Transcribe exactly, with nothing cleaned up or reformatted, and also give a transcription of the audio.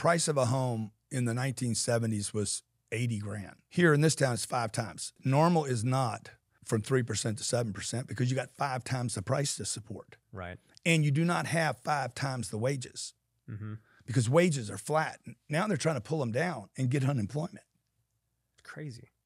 price of a home in the nineteen seventies was eighty grand. Here in this town, it's five times. Normal is not from three percent to seven percent because you got five times the price to support. Right. And you do not have five times the wages Mm-hmm. because wages are flat. Now they're trying to pull them down and get unemployment. Crazy.